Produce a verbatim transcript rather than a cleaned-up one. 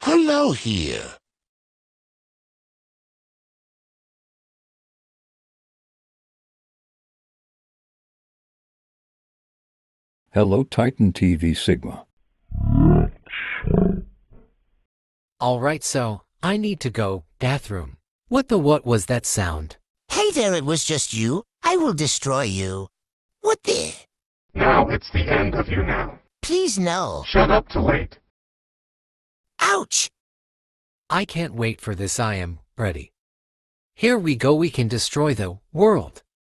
Hello here. Hello, Titan T V Sigma. All right, so I need to go bathroom. What the what was that sound? Hey there, it was just you. I will destroy you. What the? Now it's the end of you now. Please no. Shut up to wait. Ouch! I can't wait for this. I am ready. Here we go. We can destroy the world.